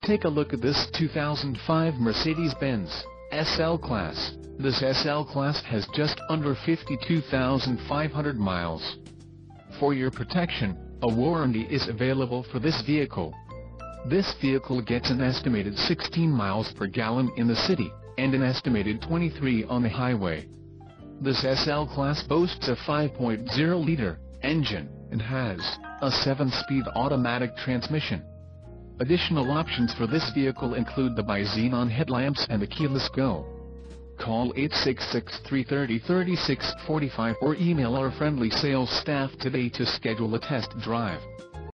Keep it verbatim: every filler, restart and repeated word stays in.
Take a look at this two thousand five Mercedes-Benz S L Class. This S L Class has just under fifty-two thousand five hundred miles. For your protection, a warranty is available for this vehicle. This vehicle gets an estimated sixteen miles per gallon in the city, and an estimated twenty-three on the highway. This S L Class boasts a five point oh liter engine, and has a seven speed automatic transmission. Additional options for this vehicle include the bi-xenon headlamps and the keyless go. Call eight six six, three three zero, three six four five or email our friendly sales staff today to schedule a test drive.